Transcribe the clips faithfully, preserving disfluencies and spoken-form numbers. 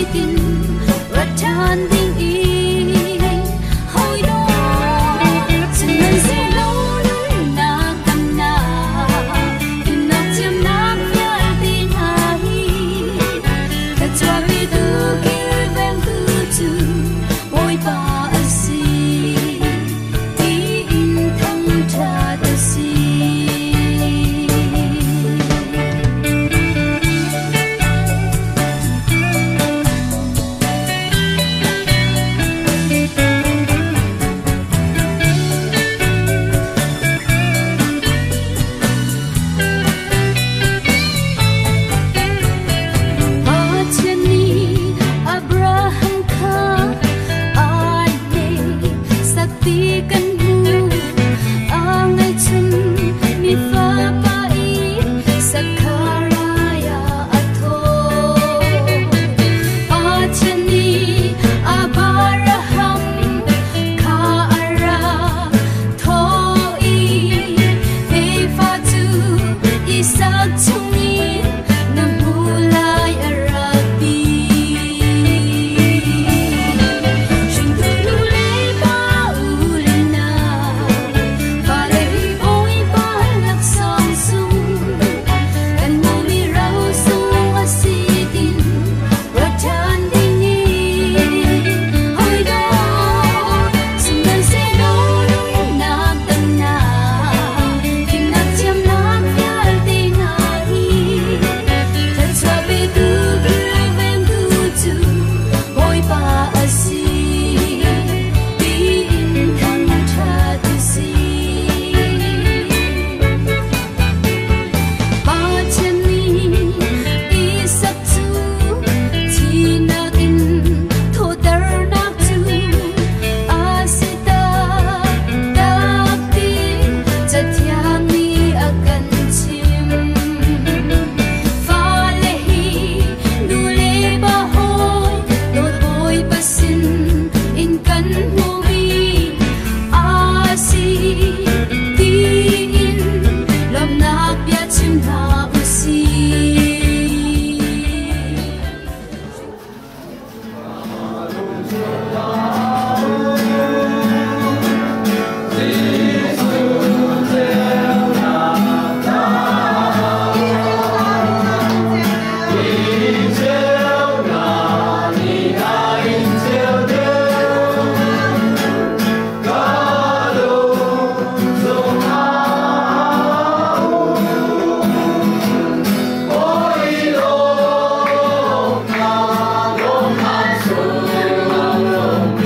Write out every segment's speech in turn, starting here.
Hãy subscribe cho kênh Ghiền Mì Gõ để không bỏ lỡ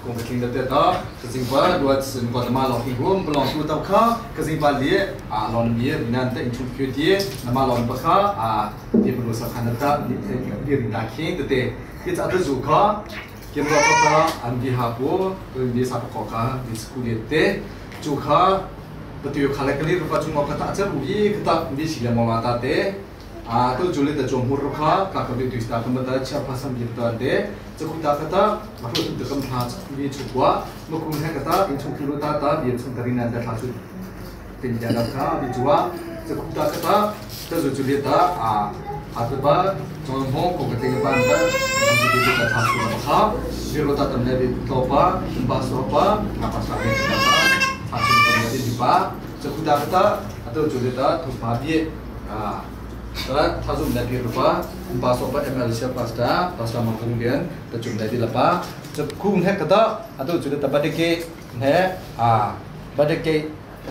cùng với kinh tế đó cái gì vậy đuổi sinh hoạt mà lo hình gồm lòng tu tập khác cái gì vậy liền à lòng bia nên tại chung kia thì mà lòng bạc à thì mình sẽ khăn ta đi đi đi đặt khi thế thì chắc là dù khác cái mà có anh đi học bố đi sắp có cả đi school thế dù khác betul kalau kali rupa cuma kata aja uji kita uji sila mau mata te ah tu juli tu jomur rupa kakak itu istilah kemudian siapa sam gitu ade cukup tak kata maksud itu dekam thas uji cukup mukun kata itu kilo tata dia sentari nanda thas penjara ka dijual cukup tak kata tu juli ta ah atau apa jomong kau ketinggalan banda nanti dia kita thas rupa dia rota tempat di topa bahas apa apa sahaja kita hasil peneliti di pak sekuda kita atau jualita tu babi ah setelah tasum dari rupa empat sobat Malaysia pasta pasta kemudian terjun dari lepas sekung hek kita atau jualita pada ke hek ah pada ke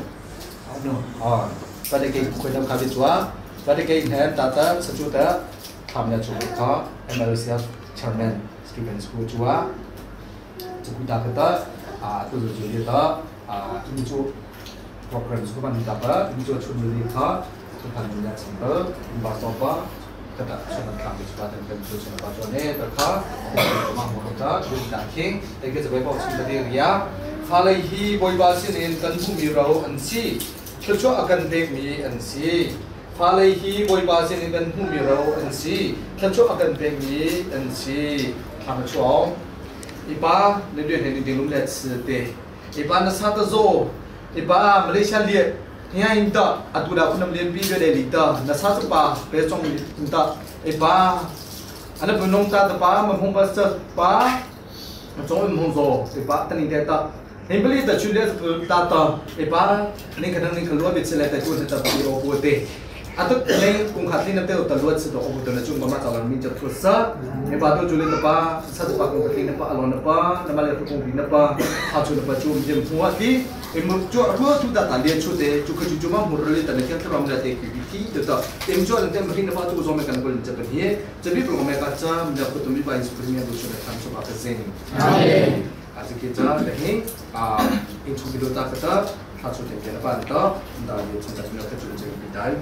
no ah pada ke kuda kami tua pada ke hek tata sejuta kami jualita Malaysia Chairman Stephen School tua sekuda kita ah atau jualita ah ini tu program sekolah ni dapat ini tu cuma lihat tuhan punya sampel bahasa apa kata soal kami sudah dan tentu soal bahasa ni terkah cuma kita jadi daging tapi sebagai bos seperti dia falehi boy basin in tentu mirau ansi kecuali akan demi ansi falehi boy basin in tentu mirau ansi kecuali akan demi ansi kami cuang iba lebih dari di luar sete iba nasa tazo iba Malaysia lihat yang indah atu dah pun lebih dari lidah nasa sepa besok indah iba anda benung tak tepa mempunyai bahasa pa macam mempunyai iba tani data ini beli tak cuci data iba ni kadang ni keluar bicara tak cuci data beli opo teh atau ni kung hati nanti utar luar situ opo tu nak cuma masalah minyak terasa iba tu cuci tepa satu pak kung hati napa alon napa nama lihat kung hati napa hasil napa cuma jam semua ti Emu jo aku tu dah tanya cuci, cuci cuci mah murni tanya kita orang dah aktiviti, tetap. Emu jo nanti mungkin apa tu usah mereka boleh cepat ni. Jadi kalau mereka cakap mendapat tumi bayi seperti ni tu sudah kan sebab apa sih? Amin. Asal kita lagi, ah, ini cuci dulu tak kita, hasil tu kita apa tu, dah dia sudah sudah kita cuci cuci bidai.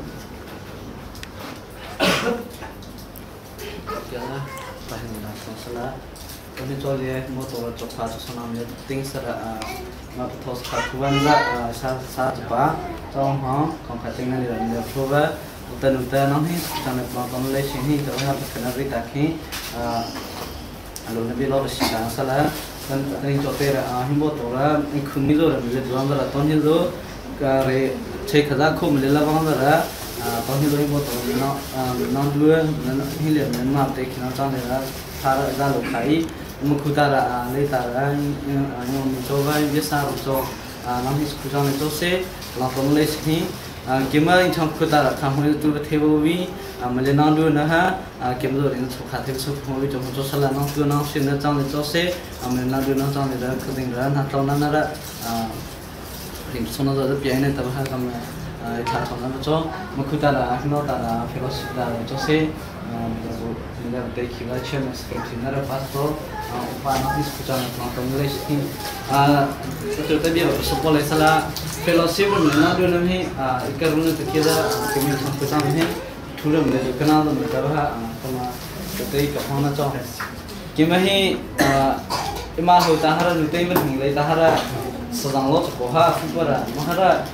Jangan, paling nak masalah. Kami jualnya motor cepat senamnya tinggi serah. Mà thos khát quan là sa sa chapa trong họ còn phải tính là được phô và tên tên nó hết trong này còn còn lấy xin hi cho họ phải nói ta khi alo nó bị lo được sáng sa là nên nên cho tên là hi bộ tổ là anh không nghĩ rồi mình làm ra là tôn hiến rồi cái chơi khá là không mình làm bằng ra tôn hiến rồi hi bộ tổ nó nó đưa nó hi liền nên mà để khi nó trong này là thà ra lục khai một khu ta là lấy ta là nhom cho vai biết sao cho năm hết khu trong này cho xe làm công lấy gì kiếm mà trong khu ta là tham hội tu theo vi mà lên non luôn nữa ha kiếm rồi đến số khát thêm số hội trong cho sala non tu non xin nó trong này cho xe mình non luôn nó trong này là cái tình rằng hạt trong nó là điểm số nó rất bien này tập hai cầm thà trong nó cho một khu ta là nó ta là philosophy là cho xe mình đang thấy khi mà chơi mà script nó là passport upah nanti sekarang nonton Malaysia ini, betul tadi apa sekolah salah fellowship mana dulu ni, ikan rumah tu kita kami sampai sana ni, thura mereka kenal tu mereka bah, sama ketika kapan macam, kami ni imah tu tahara nu tadi mereka ni tahara sedang lot sekolah, supaya mahara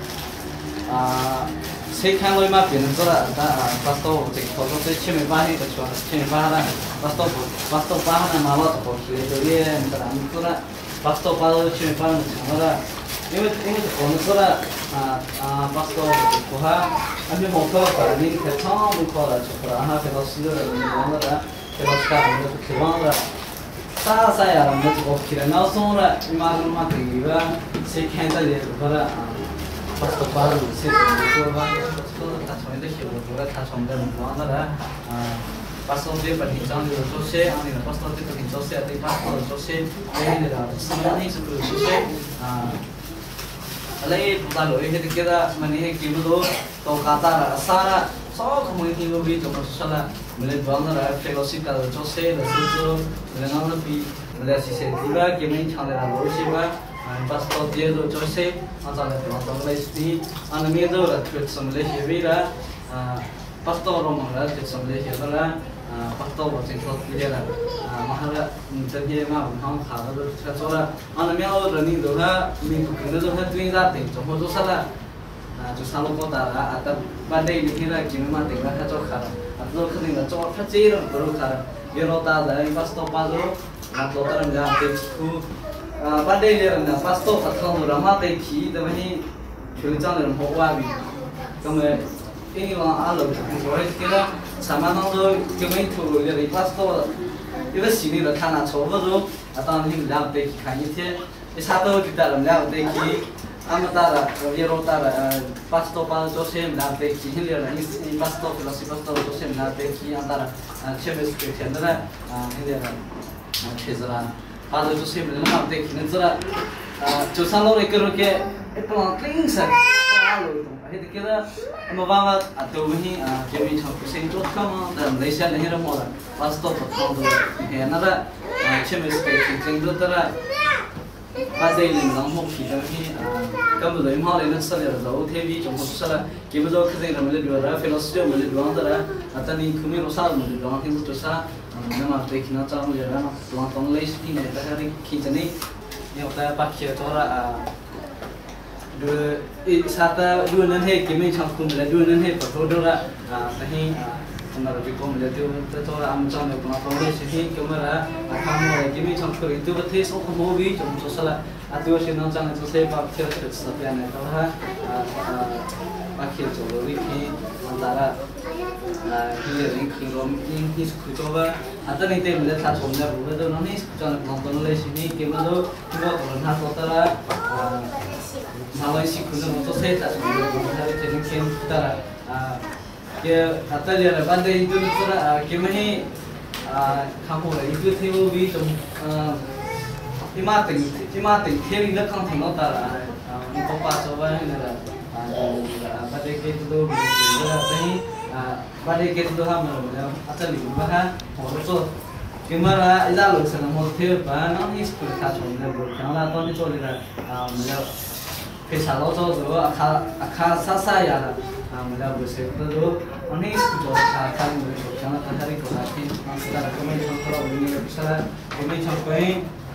sekarang loi mah pian tu lah, pastor cek pastor tu cuma bahaya kecuali cuma bahaya, pastor pastor bahaya malah tu boleh jadi antara itu lah, pastor bahaya cuma bahaya cuma lah, ini ini tu kalau tu lah, pastor sekolah, kami mau ke apa ni kita mau ke apa sekolah, ah kita sudah ni mana lah, kita sekarang ni tu keluar lah, saya saya orang tu kau kira nausung lah, imam rumah tinggal, sekarang tu dia tu lah. Pastor baru, saya tu orang pastor tak sampai dah siapa tu orang tak sampai mana dah. Pastor dia berhijau di sosial, ani lah pastor dia berhijau sosial, tapi pastor sosial ini dah semua ni sebelum sosial. Alai kalau ini kita mana kita tu tahu kata asal so community tu bi tu sosial, melihat bangsa dah fellowship kalau sosial, lalu tu melihat orang lebih Mula si se tiba kami chale la lo si ba pas to dia do cho se an sa le to le sti an mi do la tret som le si vi la pas to ro ma la tret som le si la pas to bo chen to dia la ma ha la ta dia ma hong kha la do cha so la an mi ao ro ni do la mi ku ke do ha twin da te cho mo do sa la就三路高达了，啊，但半夜里天了，今晚顶了他做卡了，啊，做肯定的做，他这种不如卡了，有老大的，一把刀把住，啊，老大人家对出，啊，半夜里人家把刀把汤了，然后对皮，对不对？全长的人好外面，那么因为往阿楼所以这个上班当中，根本土里的把刀，有的心里头看那错不住，啊，当然你们俩对去看一天，一下都就带人家对去。Amatara, Rotara, Pasto Josem, la Becky, Hillier, Pasto, Pasto, Josem, la Becky, Andara, Chemis, Kendra, Hillier, Chesara, Father Josem, la Becky, Nizra, Josalo, Ekeroke, Epon, Kings, I hit the killer, Mavava, Atomi, Jimmy Saint Joscom, then they said the Hero Mother, Pasto, another Chemis, Kendra. Ba đây là nó một khi đó khi các bộ đội họ lên sân là giàu thêm đi trong một số là khi bây giờ cái gì là mình được ra phải nó studio mình được ra là ta nên không biết nó sao mình được ra thì một số nhưng mà để khi nó cho mình ra nó toàn toàn lấy khi này ta hay khi cho nên nhiều ta bắt kia cho là đưa sát ta đưa lên hết cái mình trong cùng là đưa lên hết và thôi đó là cái mà rồi cũng là tiêu cho làm cho được nó không được thì cái mà là tham gia cái mình trong cái tiêu thế số không mua vi trong số là à tiêu xin nó chẳng cho xe bạc theo cái sự kiện này đó ha bác kia cho rồi thì anh ta là khi là những cái rồi những cái sự cho và à ta nên tìm được thắt chồng là rồi đó nó hết cho nó không có lấy gì cái mà đó cái mà còn thắt cho ta là mà lấy sự cũng nó cho xe thắt chồng là nó là cái những cái ta là cái आता giờ là ban đêm tôi nói là cái mấy khám hồ là itu theo vi trong cái mà tỉnh cái mà tỉnh theo đi nước không thành nó ta là có ba số vậy nên là ban đêm cái tôi là thấy ban đêm cái tôi ham là आता liền mà ha hồ số cái mà là ra lúc sáng hồ theo và nó hết sức khá chồng là buổi sáng là tôi đi chơi là mình cái sáng đó cho rồi khá khá xa xa ya là mình đã vừa xem đó anh ấy cũng cho khá khá người chụp cho nó thấy có là khi ta là cái mấy trong cái mình là cái là cái mấy trong cái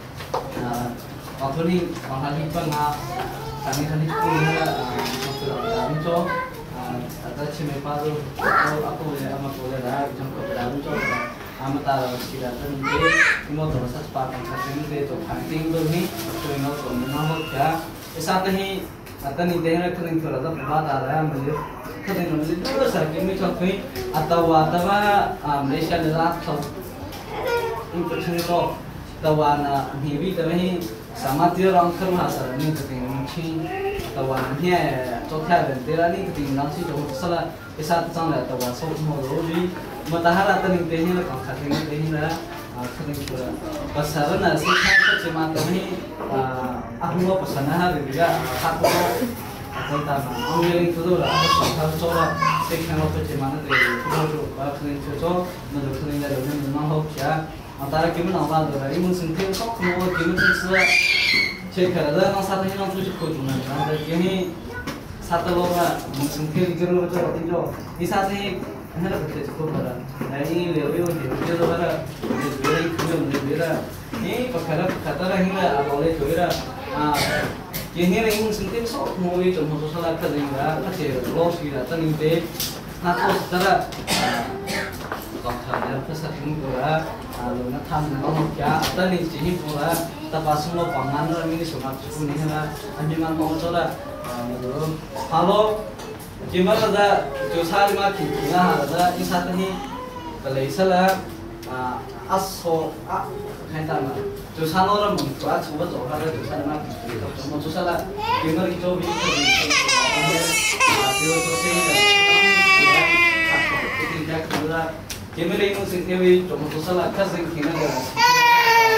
ở thôn này ở hà nội vẫn là anh ấy thấy cũng là trong cái làm cho ta chỉ mấy bao rồi aku là ama tôi là trong cái làm cho ama ta là chỉ là tên cái cái món đồ sắp phát bằng cái tên tổ phản tinh rồi nhỉ rồi nó còn nó hot cả cái sao đây आता नहीं देख रहे थे नहीं थोड़ा सा बात आ रहा है मुझे कहीं ना मुझे दूर से कि मैं चौक में आता हुआ तवा मलेशिया ले रहा था इनको चुने तो तवा ना हिवी तवा ही समाती रंग कर रहा था नहीं तो कहीं मुझे तवा नहीं है चौथा है तेरा नहीं तो कहीं नाची जो सला ऐसा तो चल रहा तवा सब हो रोजी मतहार आता नहीं देख रहे कौन खाते नहीं देख रहा kering pura. Pasar na sih kan cuma kami aku mau pesan hari juga aku mau tentang ambil itu tu lah. Aku coba sekian waktu cuma nanti aku kering cuci, nanti kering dari mana memang hoki ya. Antara kami nampak tu lah. Imun sendiri sok mau kami tu sudah cek ada nang satu ni nang tujuh kau cuma. Nanti kami satu lora imun sendiri kira kira tu. Di satu ni Hana betul cukup berat. Ini level itu dia tu berat. Dia itu dia berat. Ini perkara perkara ini lah awalnya tu berat. Ah, ini ni imun sendiri sok movie tu musuh salah kerja berat. Macam loss kita tu ni deh. Nak tu secara kau kerja pasal ini berat. Lalu nak tham nak क्या tu ni sini berat. Tapi semua pangan orang ini semua cukup ni lah. Ambil mana mau coba. Halo. Gimana ada jual lima kilo ada ini saat ini kalau istilah aso ah kayak apa jual orang menjual coba coba ada jual lima kilo cuma jual lah gimana itu bisa dia tu sih tidak kira gimana itu sih dia cuma jual lah kasih kena dia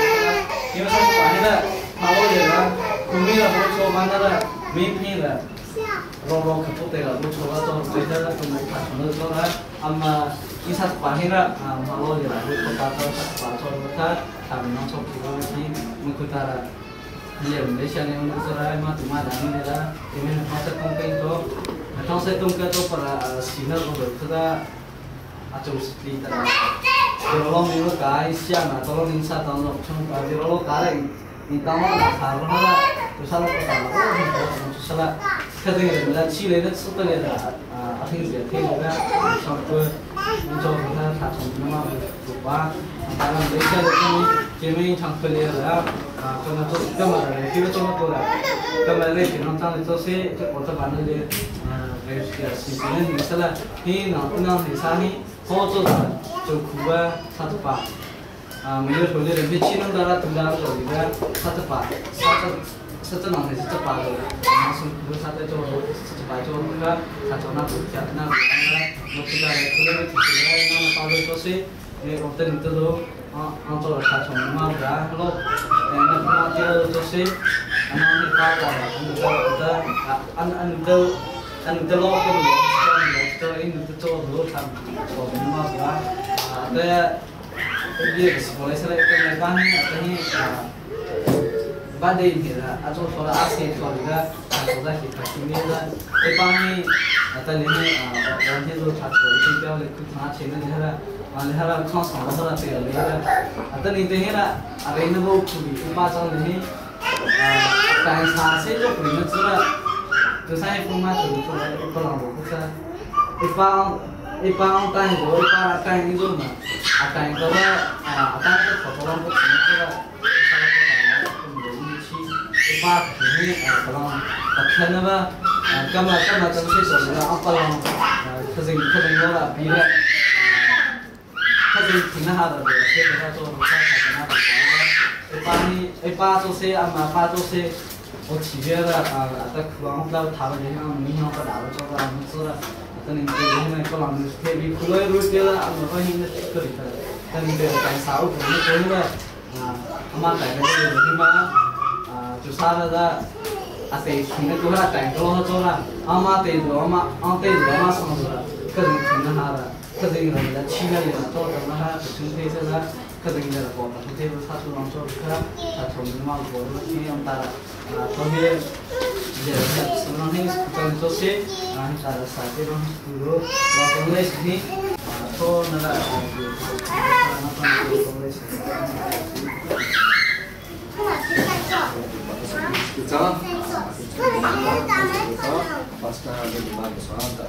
gimana sih pahala kalau dia lah kumi lah kalau mana lah mimpi lah rong rong ke putih lah lu coba tu beda lah tu mereka cuma tu lah amma kisah pahing lah malu je lah lu coba tu satu tu mereka kami nak coba kita ni mengutara dia Malaysia ni untuk serai mah cuma dah ni lah ini masa kompeng tu atau saya tunggu tu para sinar tu kita acung seperti tu kalau mulu kai siang lah kalau insya Allah cuma kalau kai ni tahu lah kalau lah terus kalau kalau terus lah ketika kita cili itu sebetulnya dah akhir dia juga sampai mencoba kita tak cuma lupa dalam Malaysia ini kami campur dia lah kerana tu gambar kita cuma tu lah gambar ni kita nonton itu sih kita bandar dia Malaysia sini misalnya ni nak nak misalnya kau tu lah cukup satu pak menurut saya lebih cina darah tunggal tu juga satu pak satu satu nama satu pak tu masuk dua satu tu satu pak tu juga satu nama tu jadi nama nama kita itu lebih tinggi nama pak tu sih ni waktu itu tu antara satu nama dah kalau nama nama itu sih nama ni pak lah kita kita an an itu an itu loh tu itu ini itu tu dulu tam nama dah ada dia sekolah saya itu mereka ni katanya badai ni lah atau soal asing soal juga soal kita ini lah lepas ni katanya ni orang itu satu itu dia oleh kita cina dia lah malah lah kau sama sama tu lah katanya itu ni lah ada ini baru kuli lepas tahun ni kain sasi tu kuli macam lah tu saya pun macam tu lah itu orang buku saya lepas ipang kain tu ipang kain itu mah kain tu lah kain tu kotoran tu semua tu lah kalau kotoran tu menjadi si ipang ini kalau kain apa gambar gambar tu sih soalnya apa lah kerja kerja lah bila kerja tina ada tu kerja tu macam kerja apa ipang ni ipang tu sih ama apa tu sih oh ciber lah ada kurang lah thawat je yang minyak pada awal coba muncul lah dan ini dia kalau anu seperti kulai rus dia lah anu apa ini sekali dan ini dia kain sawu ini kau lah amat kain dia ni mah justru ada asyik ini tu lah kain kalau tu lah amat itu amat amat itu amat sama tu lah kerja kena hara kerja ini lah Cina ni lah tu orang lah berjumpa itu lah kerja ini lah kau tu tu satu orang tu kerja satu orang mah kau ni antara tapi dia sebenarnya sekarang itu sih antara satu orang dulu waktu les ni tu nara kita pasca dari mana soal tak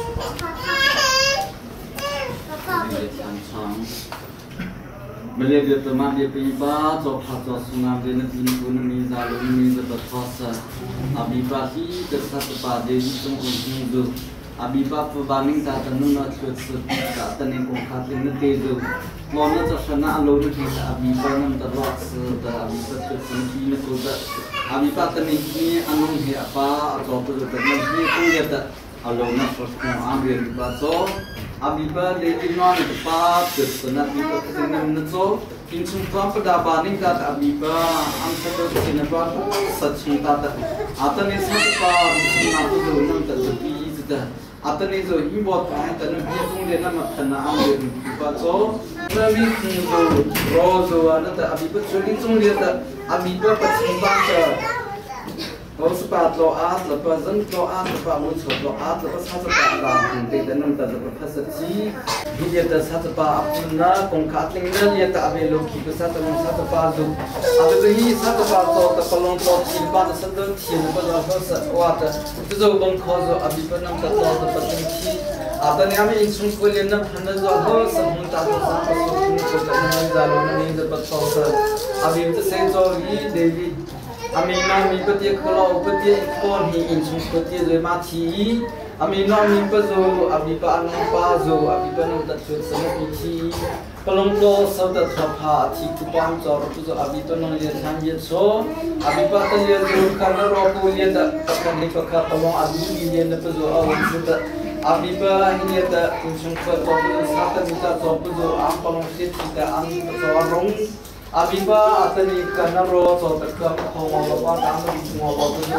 Beliau dia teman dia piba, coba coba sunam dia nanti pun ni zalu ni dapat fasa. Abiba hi tersatu pada itu untuk abiba perbanding tak tenun nak cuci tak tenun kongkat nanti itu. Mana tersana alur kita abiba nam terlak sedar abiba cuci ni kuda. Abiba tenun ni anu ni apa atau tu tenun ni pun dia tak alur nak perlu ambil baca. Abiba dari non tepat kesenat kita kesini menentu insum pram pada banding kat abiba angsa tu kesini pun sacung kat atan ini siapa insum aku tu nam terjadi sudah atan ini tu import kan tapi dia pun dia nama kena ambil baca tapi tu rozo ada tu abiba cuci tu dia tu abiba pasti baca kalau sepat loat lepas zen loat lepas muncul loat lepas satu pak nanti dan nanti lepas sesi dia tu satu pak apuna kongkat tinggal dia tak ambil lagi tu satu satu pak tu ada tu hi satu pak tu terpelong tu silpan sedang tiada pada apa wat itu tu bangkau tu abis pernah tak tahu lepas ini ada ni kami insum kuliah nak hendak jual semua tak tahu sampai semua kita ni jalan ni dapat tahu abis itu saya cari David Amina mi peti kalau peti kon hi insum peti je mati Amina mi pezo abiba anu pazo abiba nu tak cuci semua piti pelong lo sauda thapa ti kupang jor tu jo abiba nu lihat sambil so abiba tu lihat tu karena roku lihat tak akan dipakar pelong abiba lihat pezo awal sudah abiba ini ada insum peti satu juta tu am pelong sit kita am pezo rong abiba atau ni karena roh atau terkena kau mau apa kamu semua apa tu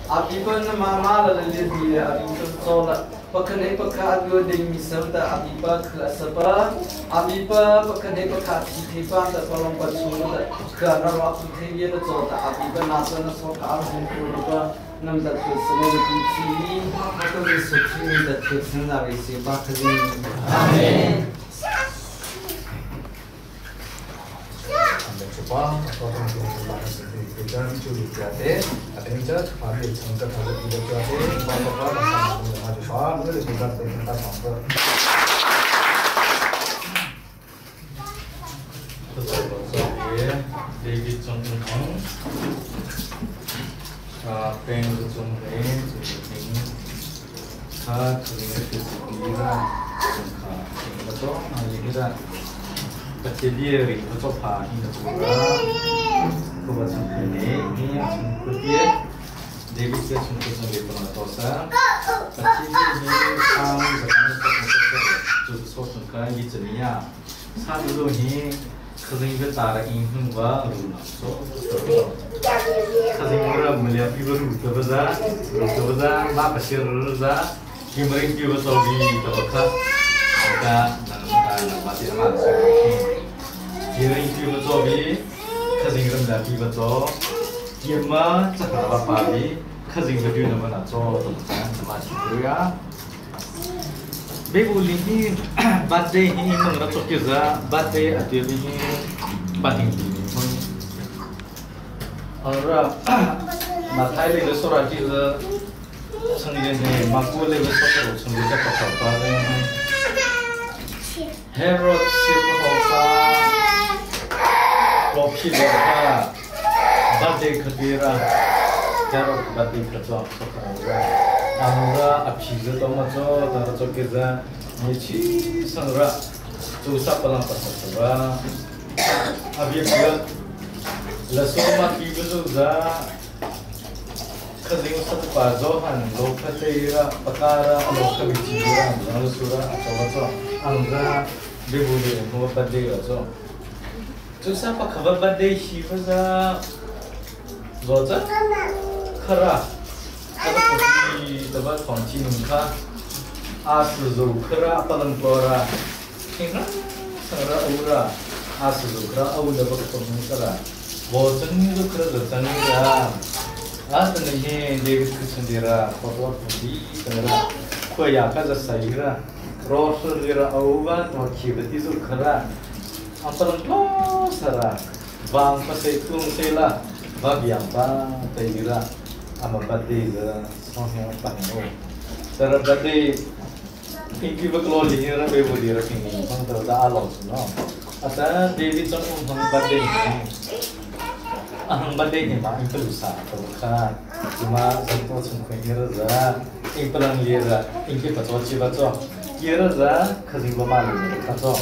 Abi pun mama la lebih abi pun solat pakai pakai dua ding misal dah abi pa kelas apa abi pa pakai pakai tiba dah kalau pasal dah kerana waktu tinggi dah solat abi pa nasa nasa kalau hukum apa nam dah semua lebih tinggi maka resuci dah terus nak isi pakai amin. Coba atau mungkin kita mencuri tiada, atau kita pakai cangkir atau tidak tiada, apa-apa macam macam apa, boleh kita kita cangkir. Betul betul ya, David cangkir pun, pen cangkir, cangkir, kat cangkir kesekian, cangkir, betul, ini kita. Kecil betul pak ini juga kebuat sampai ini yang seperti David saya cuma sampai penatosa kecil ini kau sekarang sekarang juga soalnya ini jenisnya satu dulu ini kerja betara ini juga runa so kerja orang melihat ibu rute besar rute besar apa sih rute gimana ibu betul di tempat kita masih masih Kira itu betul bi, kerja lagi betul. Dia mah cakap apa bi, kerja berdua nama nak做 teman masih beria. Bebu ini birthday ini mengenai kerja birthday ada ini paling ini pun. Orang matai le restoran kita sendiri ni, makul le restoran sendiri cakap apa ni. Herod siapa apa? Kopi lepas, birthday kedira, cara birthday kerja sekarang. Amra apiza tu macam, cara kerja ni sih sangat susah pelan pasal. Abi buat, langsung mati betul dah. Kerja satu pazohan, lokal tera, perkara, lokal bicara, lalu surah atau macam. Amra berbudi, mau birthday macam. Susah pak kabar birthday siapa sah? Roza? Kera. Ada kopi tempat kunci nungka. Asal kera paling pora. Kena sangat aura. Asal kera aura dapat ketemu kera. Bosan itu kera datang ya. Asal ni David kesendiri. Kotor kopi kera. Kau ya kan saya. Rosa kera aura. Tuh kibat itu kera. Apa lengkap sarah, bang pasai tung sela, bagi apa tayira, ama bade dah, soalnya apa ni? Sarah bade, ini berkeluar ni orang bebu dia ini, bang tu dah alam semua. Asal David cakap bang bade ni, ah bade ni mah itu lusa, tu kan, cuma satu sungguh ni rasa, ini pelan lihat, ini betul cibat tu, ini rasa kerja bermalu, betul.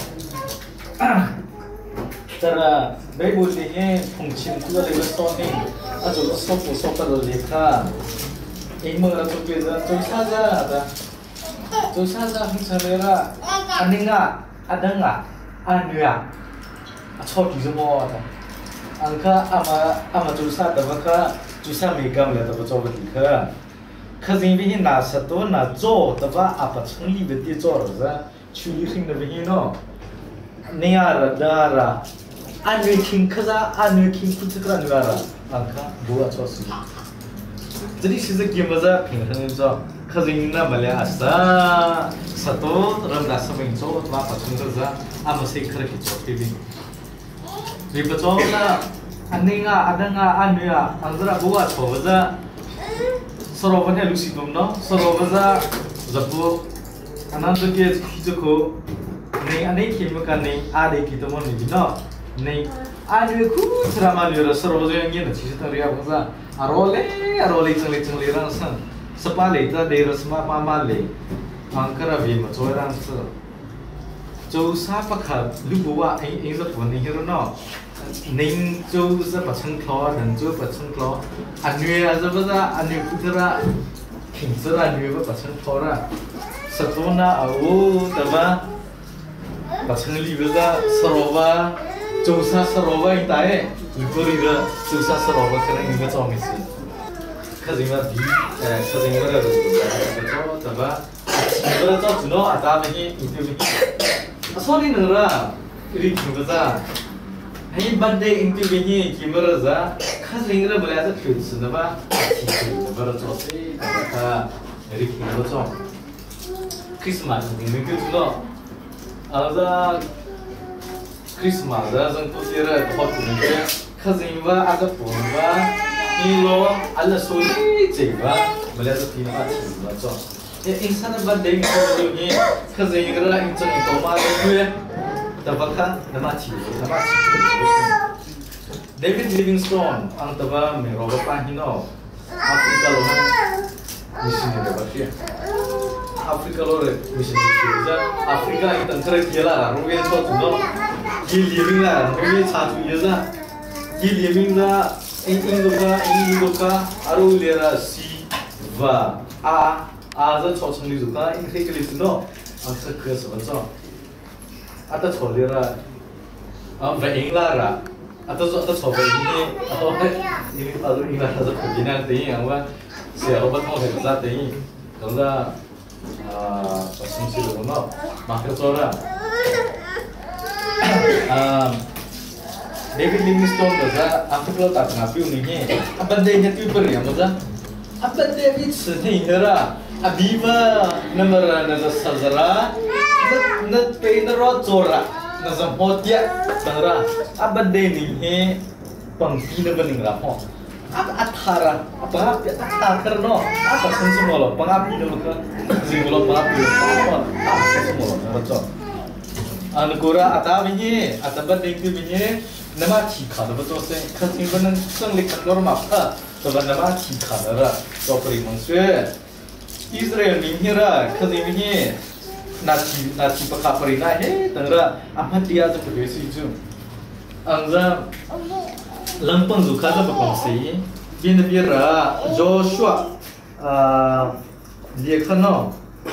Cara Bible ni fungsi tu adalah story. Ajo sopo sopo lekha. Ini mengenai tu kita tu saja ada. Tu saja fungsi era. Aninga, ada nggak? Ania. Acau di semua ada. Angka ama ama tu saja maka tu saja megam le tu betul betul. Kerja ini nak satu nak做 tapi apa cengli betul做了，处理性的别no。你啊，那啦。Anu king kaza, anu king putra negara, angka dua cosi. Jadi sisa gimana pingsan itu, kaza ini Malaysia asa satu rendah sampai itu, apa pun kaza, ama sekar kita pilih. Di betul na, aninga, ada nga anu ya, antara dua coba, serobannya lusi domno, serobanya zapu, anan tu dia hijau, ni ane kimukan ni ada kita mau ni no. Nih, ada ku drama dia rasa rozanya ni nak cerita dia apa? Arole, arole cengli cengli rasa. Sepale itu dia rasa mama le. Angkara bi macam orang tu. Jauh siapa kah? Lu bawa ini ini tu ni hero no. Nih jauh siapa cengklo dan jauh siapa cengklo. Anu ya siapa anu putra. Kincir anu apa cengklo ra. Setuna au, tapi cengli beza seroba. Susah seroba itu, libur itu susah seroba kerana ini macam itu. खजिंगा भी खजिंगा रे तो तबा खजिंगा तो जुनो आता में ही इतु में सॉरी नरा रिखिंगा जा हे बर्थडे इंटु में ही किमरा जा खजिंगा बले जा फिल्स नबा बर तो से तबा रिखिंगा तो क्रिसमस में के जुनो आजा क्रिसमस जा जों तो तेरा बहुत में खजिंगा आजा पोंबा Ilo ala suri ceba melihat film aja so ya insan berdeng kalau ni kerja yang kerja insan itu malu tu ya tapi kan nama cium nama cium David Livingstone ang taba me Robert Pahino Afrika lo misi ni dapat ya Afrika lo misi ni je Afrika itu antara dia lah Robert so tu lo dia living lah Robert satu je lah dia living lah Indoka, Indoka, Arulera, Si, Va, A, A, the Chochang Lizuka, in Hegel no, after Curse of so. At the Tolera, of the Inglara, at the sort of Sovereign, in other England has a Pagina thing, and what say Robert Mohan that day, Donda, uh, some silver no, Marcatora. Um, David Livingstone baza Afrika tak ngapiu ni apa dia ni tu beri baza apa dia ni sedih hera abiba nomor naza sazara nat penerot zora naza hotia sazara apa dia ni pangki na bening rapo apa athara apa apa athara no apa sensumolo pangapi na bukan singolo pangapi apa apa sensumolo betul anu kura atau ni atau dia ni nama cika tu betul se, kerja benar senglik kantor mata, sebab nama cika dah, so perimang se. Israel ni hira, kerja ni nasi nasi pakai perina he, tengah apa dia tu berisi tu. Angza lampang zuka tu berkongsi, bin bira Joshua, dia kena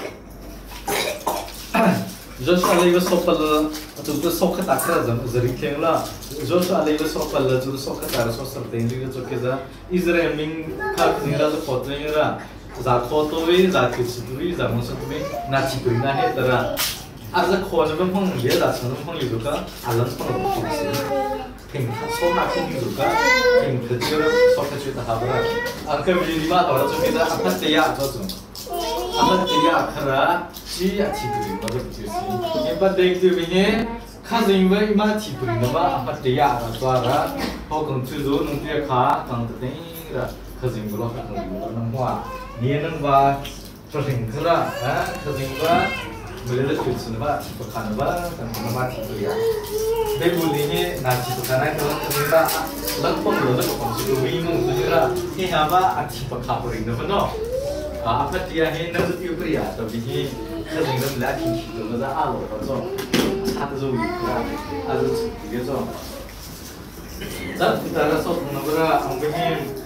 Joshua lagi sopal, tu tu sok tak kerja zeriking lah. Joshua lagi sopal, tu sok tak sok sertain juga tu kerja. Israel ming kak ni lah tu foto ni lah. Zat foto ni, zat kecil ni, zat macam tu ni, nasi tu ni lah tera. Ada kau ni pun pun dia dah sana pun juga, alam pun pun sih. Ting, so nak pun juga, ting kerja sok kecil tak habis. Angker beli lima orang tu kita apa tiap tu tu. Apa tiap kerja, si aci tu ni, macam tu sih. Yang penting tu ni, kerja ini macam tu ni, apa tiap tu ada. Kau kan tu tu nanti kah, kan tu ni, kerja ini belum kan tu nampak. Ni nampak sering kerja, kerja ini boleh tu tu nampak, bukan nampak, kan nampak tu ya. Debu ni nasi tu kan itu ternyata lampung loh tu bukan tu bingung tu juga. Ini apa aci pakai beri tu benar. apa dia ni nanti tu pria, tapi ni kerja ini lagi tu macam alu, macam satu tu, alu dia tu. Dan kita rasa mengenai apa ni,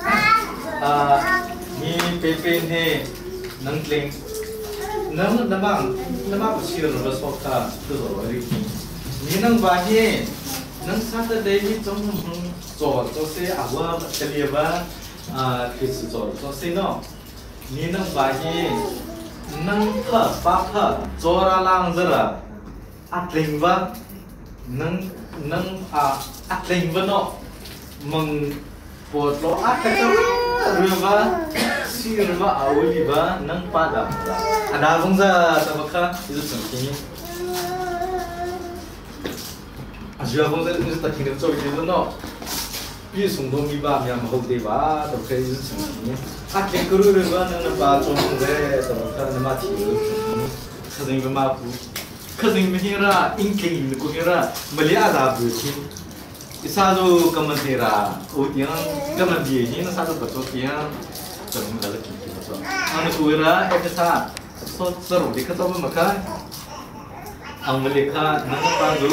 ni pepe ni nangling, nang namang namang sihir bersoka tu orang ini. Ni nang bahagia, nang satu day tu做就是阿我这里吧，啊，就是做就是喏，你能发现，能拍把拍做了啷子了，阿零吧，能能啊阿零吧喏，蒙波罗阿这个日吧，西日吧阿乌里吧能把的，阿那公子怎么看？就是什么原因？阿主要公子你是打听的做就是喏。ये सुंदर भी बात या महल देवा तो कहीं इस चीज़ आखिर करूँ रे बात ना बात जो मुझे तो क्या ना माची खजिंग में मापू खजिंग में हिरा इनके इन को हिरा मलिया दाब थी इसा जो कमन तेरा वो yang कमन दिए ही ना साथ बच्चों yang जब हम गलत किए बच्चों अन कुएरा एक साथ सो सरो देखा तो वो मका अंग मलिका नंगा जो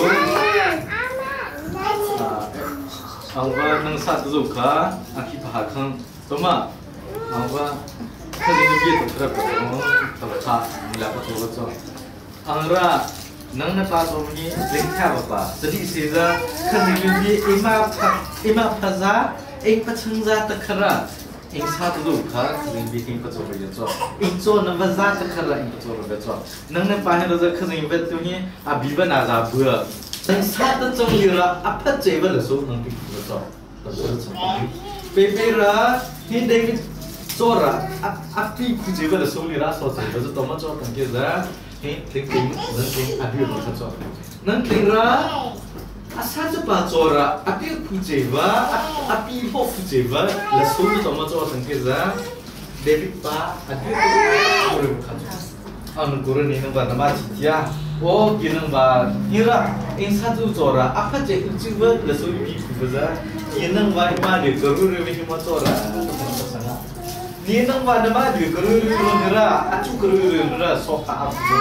angwa nang satu zuka aki pahakang toma angwa kali ni biar terap terang tercak mula betul betul angra nang napa somi lengkap apa jadi sisa kali ni ima ima paza ek pacengza terkera ing sa tu kha ring bi king pacho be cho ing cho na ba za ta khala ing pacho be cho nang na pa ha za khazing be tu ni a bi ba na za bua sang sa ta chong li ra a pha che ba la so nang bi be cho ta so cho be be ra hin david cho ra a pi ku che ba la so li ra so che ba zo to ma cho kan ke za hin ting ting nang ting a bi ba cho nang ting ra asa cepat cora, api kujeva, api ho kujeva, langsung tu tomat cora sengkeza, David pa, api kurang kacau. Anu kurang ni nampak nama citia, oh kinang ba, hira, in satu cora, apa cek kujeva, langsung pi kujeva, kinang ba ima dia kurang lebih cuma cora, kinang ba nama dia kurang lebih hira, acu kurang lebih hira, soka apa?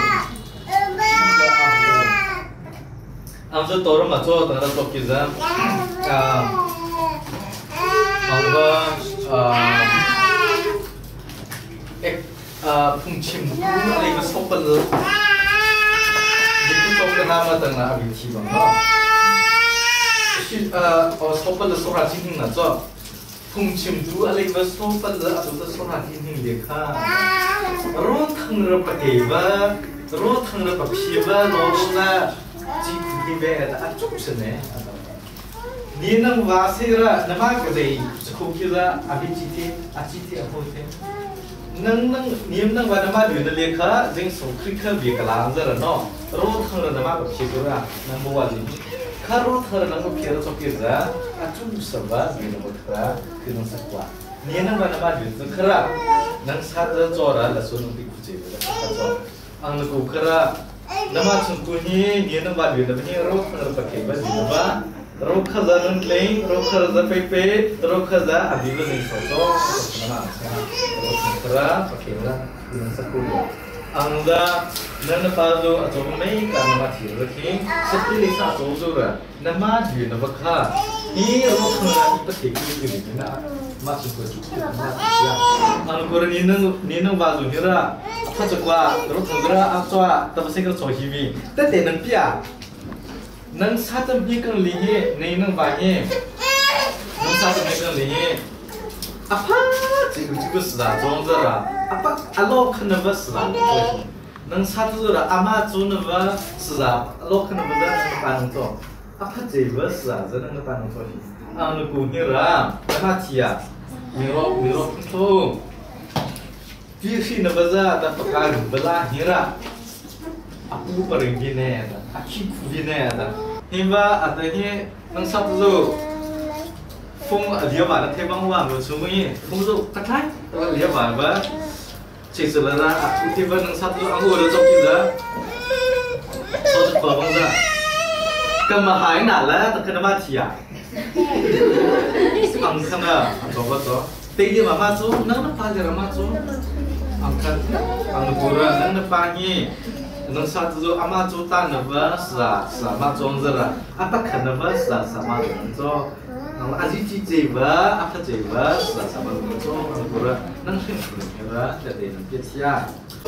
Amsa toro macho tangara tokiza amba ek pungchim lagi masopal itu sopal nama tangna abiti bang no si oh sopal sora jing na jo pungchim tu lagi masopal atau tu sora jing dekha ro thangra pakeva ro thangra pakhiva no na Jika kita ada acuk sene, ni nang wasira nama kerja, cukup kita abis citi, aciti apa itu, nang nang ni nang wana nama dia lekha, jeng sokrik biar kalang zara no, roh thang nama berkira, nang bawa ni, karo thang nama berkira cokira, acuk sebab dia nama berkira, kena sakwa, ni nang wana nama dia berkira, nang sadar cora langsung nanti kucing, langsung, ang berkira. Nama cungkunya dia nampak dia tapi roh kerja pakai baju apa roh kerja nengkleng roh kerja pepe roh kerja abis itu nih foto nama roh kerja pakai lah dengan sekolah anda nana pasu atau mai kan nama tiada king seperti lisa atau zura nama dia nama kah ini roh kerja itu teknik itu mana masuk ke situ ya anu korang ni neng ni neng pasu hira apa cakap, terus segera apa, tapi segera cohibi. Tapi neng pia, neng satu bikin lihe, neng neng banyak, neng satu bikin lihe. Apa? Cikgu cikgu sudah jongzera. Apa? Alo kenapa sudah? Neng satu sudah ama jongzera sudah. Alo kenapa dah neng panung tu? Apa cikgu sudah? Neng panung tu. Anu kuhira, apa tia? Miro miro tu. Visi nabaza ada pakar belah hira, aku pergi ni ada, aku pergi ni ada. Hingga adanya nang satu fung dia mana tebang uang tu semua ni, fung tu katai, dia mana, cesalah aku tiba nang satu aku ada joki dah, satu babang dah, kemahai nala tak kena mati ya, angkang dah, apa tu? Tadi mama tu, nang apa je mama tu? Angkat, anu kurang, nang nepangi, nang satu tu ama tu tan napa sa sama jongzera, apa kan napa sa sama jongzo, nang aji ciba, apa ciba sa sama jongzo, anu kurang, nang sih kurang kira, jadi nang kiasia.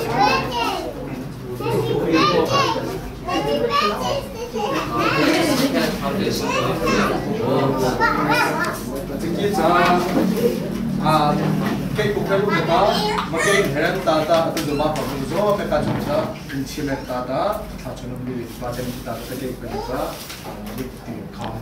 Kita ah Kek bukan lu kita, makai heran tata atau jemaah apa tu so, kita cuma instrument tata, cuma beli bahan kita kek kita, beli kau.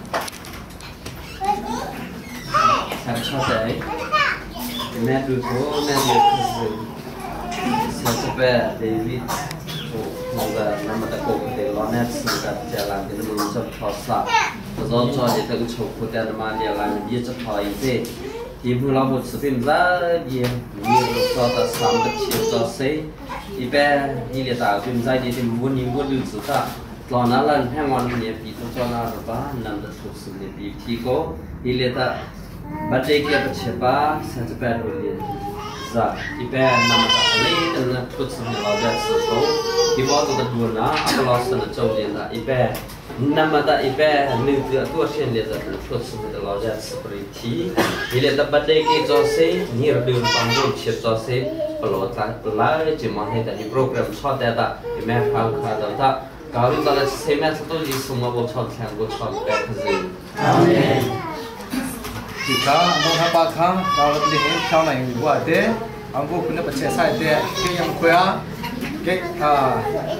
Satu day, mẹ đưa phố mẹ đưa cái gì, satu bé David, oh, là năm mà ta cố để lo nét sự gặp trả làm cái nó muốn chấp thọ sa, rồi cho để ta cái chụp của ta mà để làm cái chấp thọ gì. Ibu laut sepin zah dia, dia sota sampai ciut jose, ibe dia tak pun zah dia timbun timbun dulu suka, kalau nalan hengon dia itu cina apa, nam terus sulit ditiko, dia tak baca kia bercepa, satu peru dia zah, ibe nama tak leh dan terus sulit lawan sesuatu, ibu tu kedua na, kalau sana jauh dia tak ibe. Nama tak ibe ni dia tu asyik dia tak terus sulit lawan seperti ini dapat deki jose ni redun panggung siap jose pelota pelai cuma hanya di program shot data di map hal kada tak kalau kita sema satu di semua bocor yang bocor back ke amin kita mau apa kang kalau beli kau nak yang buat deh aku punya pecah saya deh ke yang kuya ke ah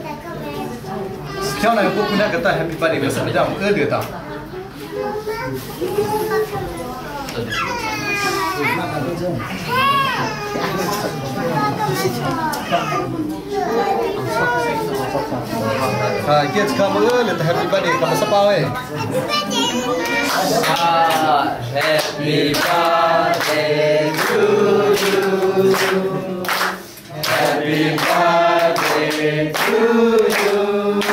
kau nak aku punya kata happy birthday besar macam ke dia tak ah kita kamu le happy birthday kamu siapa eh Ah, happy birthday to you. Happy birthday to you.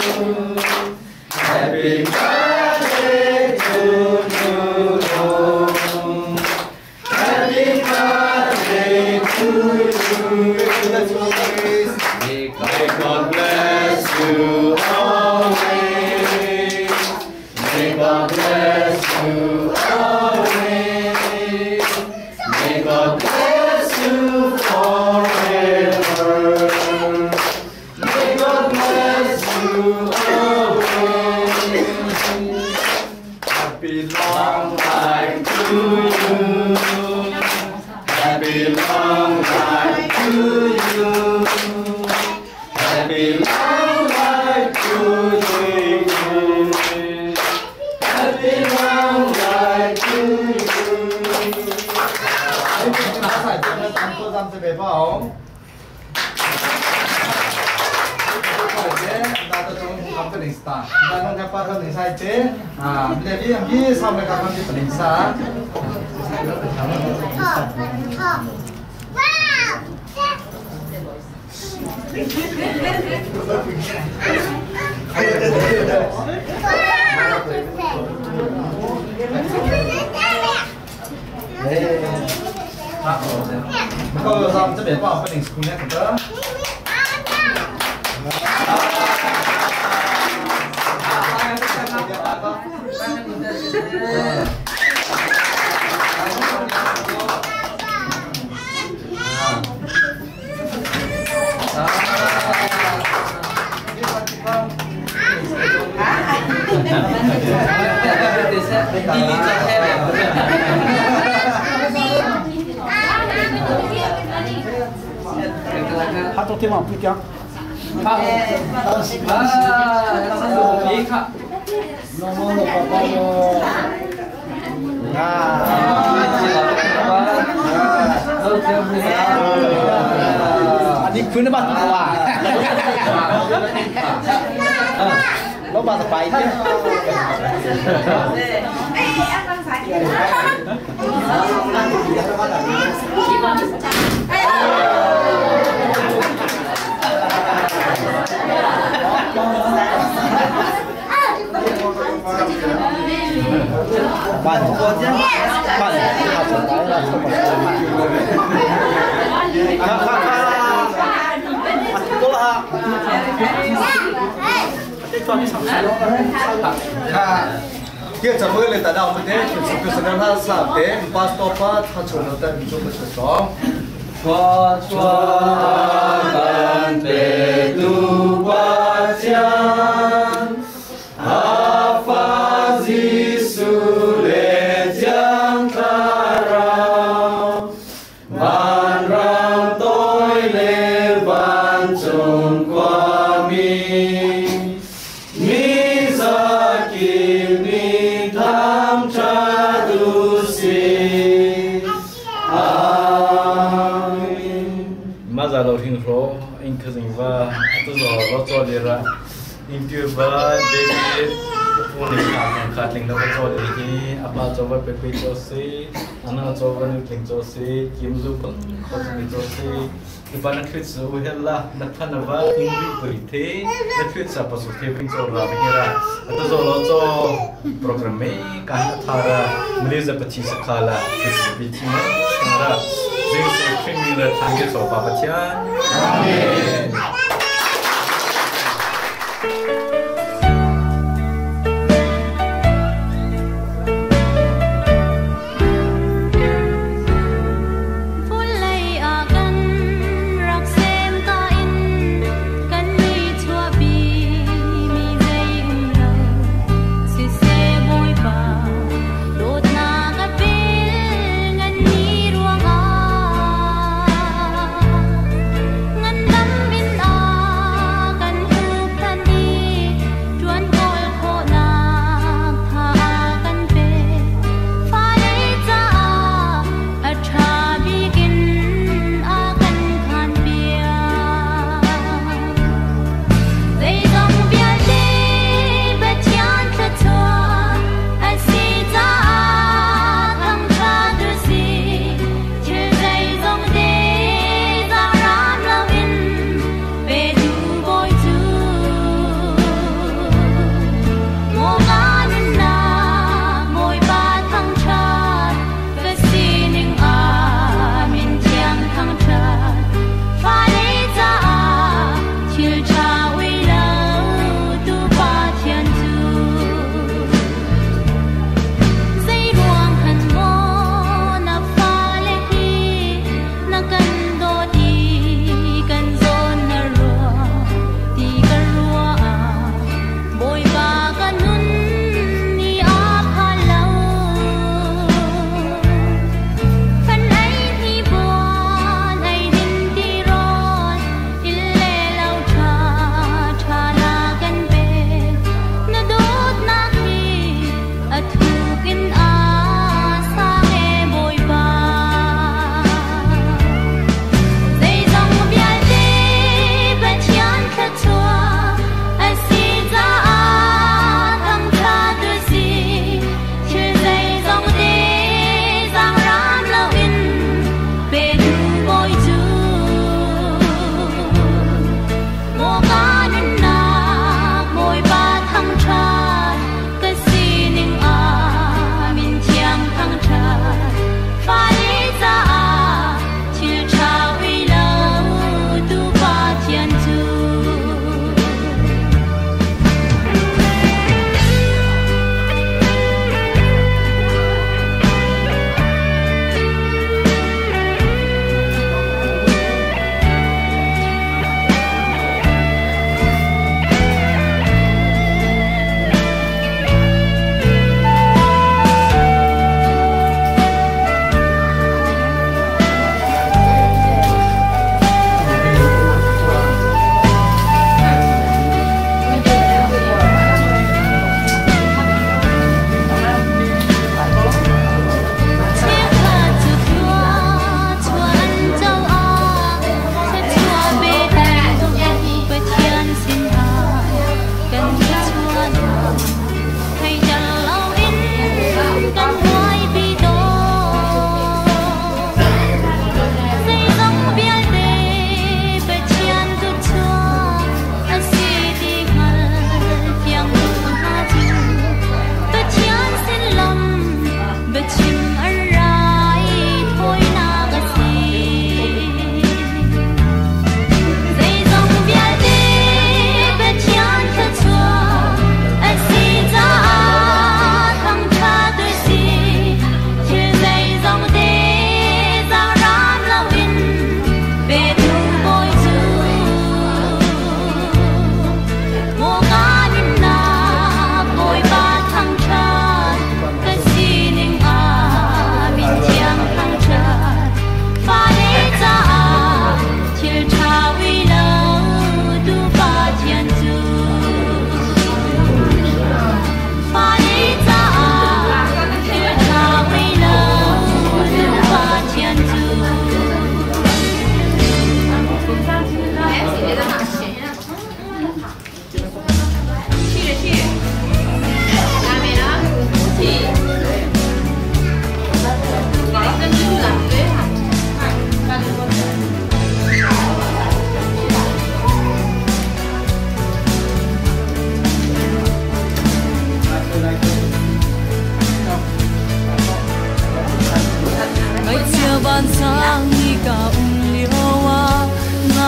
Happy birthday to you. Happy birthday to you. May God bless you always. May God bless you always. May God bless you forever. May God bless you always. Happy long life to you. Happy long life to you. Happy long life to you. Happy long life to you. Tôi làm từ bé bảo ta tôi trong làm cái lista ta không gặp phải cái sai chế à bây giờ em biết sao lại gặp phải cái lista Kalau sama tu berapa apa nih sekolahnya kita? Satu tim apa ni? Ah, satu bika. Nomor berapa lo? Adik pun dapat tua. Lo bahasa baik je. Ban, ban, ban, kia chấm mưa lên tại đâu mới thế sự sự sự năng ha sạp thế pas topa thà chồng nó tên chúng mình sẽ có Chua chua tan pe tu ba chan a fa Giêsu le giang ta ra ban ram tôi le ban chung qua mi mi za kim mi tham cha du si Maza lo hin ro in kazing va to zo lo to le ra in pure va David phone ka kan ka tling lo to le hi apa cho va pe pe cho se ana cho va ni tling cho se kim zu pa ko ni cho se ki pa na khit zo hella na thana va in bi puri the na khit sa pa so the ping cho ra mi ra to zo lo cho program me ka na thara mleza pa chi sa khala ki bi ti ma ra This is criminal targets of Papa Tian. Amen. Đột na cái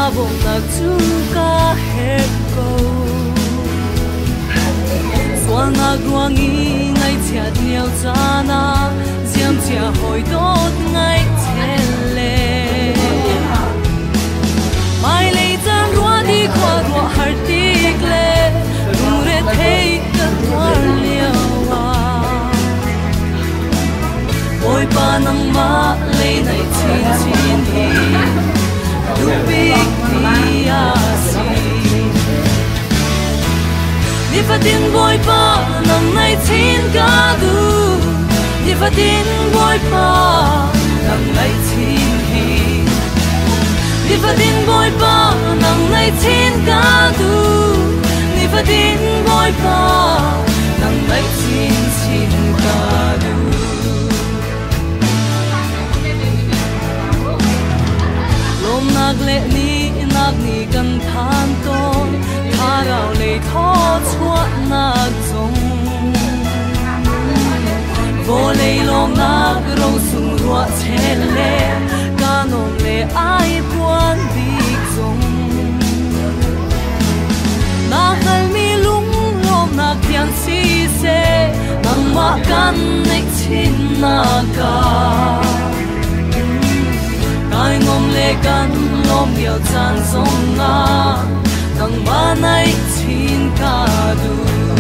bom na chu ka heko Suan na guangi ngai chiat niao chana Diam chia hoi dot ngai chele Mai lei chan rua di kwa rua har tik le Rung re thei ka tuar liawa Oi pa nang ma lei nai chin chin hi Dupik ni asi Ni fatin boy pa nang nai chin ka du Ni fatin boy pa nang nai chin hi Ni fatin boy pa nang nai chin ka du Ni fatin boy pa nang nai chin chin ka du Lom nag le ni nag ni kan than ton Tha rao le tho chua nag zong Vô le lom nag rong sung rua che le Ka nom le ai buan dik zong Nag al mi lung lom nag tian si se Nang ma kan nek chin na ka Ai ngom le kan lom điệu chan song nga Nang ba nai chin ka du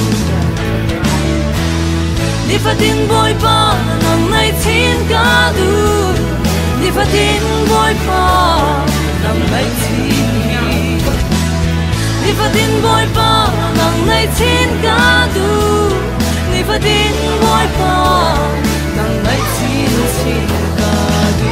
Ni fatin boy pa nang nai chin ka du Ni fatin boy pa nang nai chin hi Ni fatin boy pa nang nai chin ka du Ni fatin boy pa nang nai chin chin ka du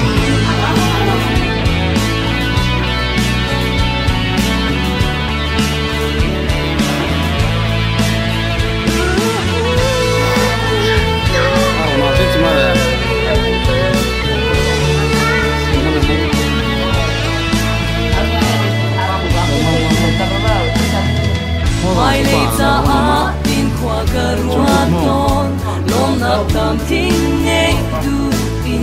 Mai lei cha a tin khwa ka ruat non lom na tam ting nei du in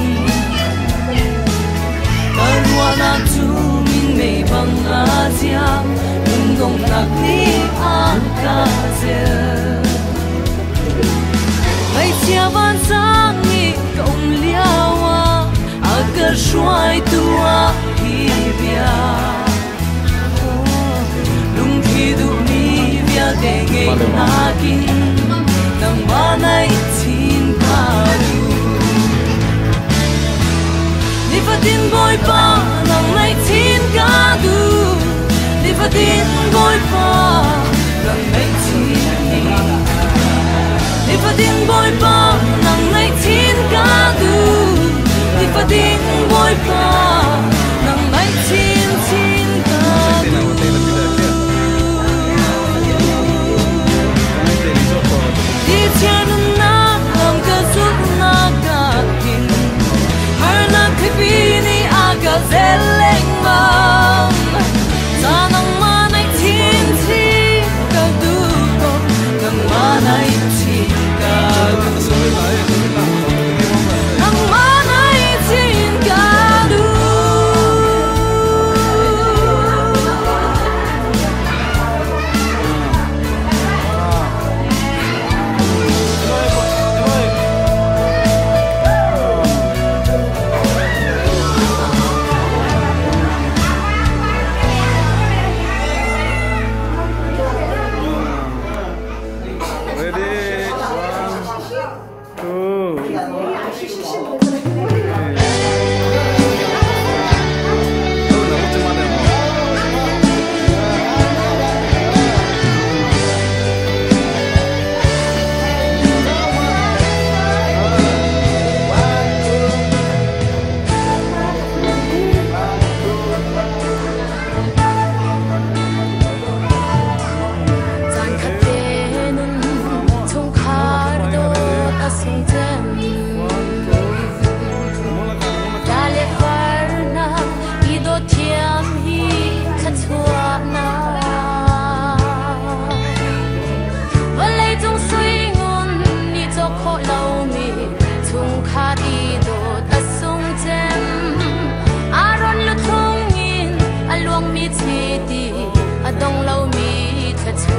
Ka ruat na chu min mei bang na chia Lung dong nak ni a ka zel Mai chia van sang ni kong liawa A ka shuai tua hi bia Lung thi du ni via de nge na kin Nang ba nai chin ka du Ni fatin boy pa nang nai chin ka du Ni fatin boy pa nang nai chin ni Ni fatin boy pa nang nai chin ka du Ni fatin boy pa nang nai chin chin ka du Di chan na lam ka zuk na ka kin Har na khipi ni aga zeleng mam Sa nang ma nai chin chin ka du ko Nang ma nai chin ka du Nang ma nai chin ka du 可知。